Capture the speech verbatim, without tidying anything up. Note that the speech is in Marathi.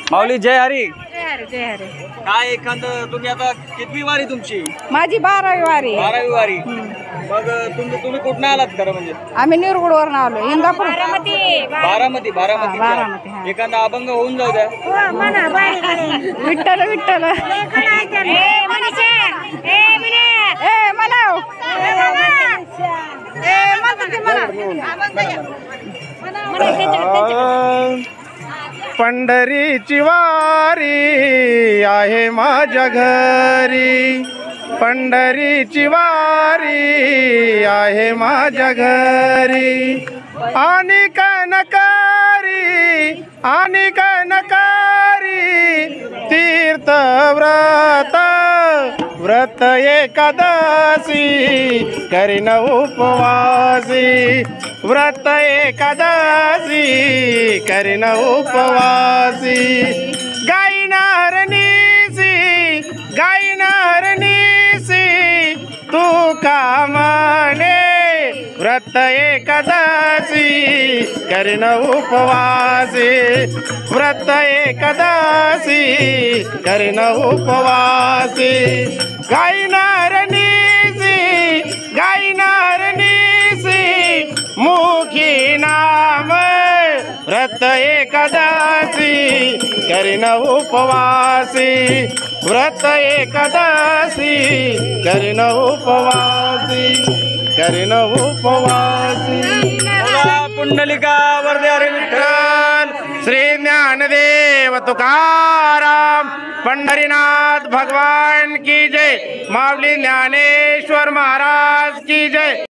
माऊली जय हरी. जय हरी जय हरी. काय एखादं तुम्ही आता कितवी वारी तुमची? माझी बारावी वारी. बारावी वारी. मग तुम्ही तुम्ही कुठं आलात खरं म्हणजे? आम्ही निरगुडवरून आलो. इंदापूर. बारामती बारामती. बारामती, हा. एखादा अभंग होऊन जाऊ द्या. विठ्ठल विठ्ठल. ए म्हणाव. ए म्हणतो की म्हणा. पंढरीची वारी आहे माझ्या घरी, पंढरीची वारी आहे माझ्या घरी. आणि कनकारी आणि कनकारी तीर्थ व्रत व्रत एकादशी करीन उपवासी, व्रत एकादशी करीन उपवासी. गायनार निसी गायनार निसी तू का म्हणे, व्रत एकादशी करीन उपवासी, व्रत एकादशी करीन उपवासी. गायनार निसी गायनार निसी मुखी नाम, व्रत एकादशी करीन उपवासी, व्रत एकादशी करीन उपवासी करीन उपवासी. पुंडलिका वरदे हरी विठ्ठल. श्री ज्ञानदेव तुकाराम पंढरीनाथ भगवान की जय. माऊली ज्ञानेश्वर महाराज की जय.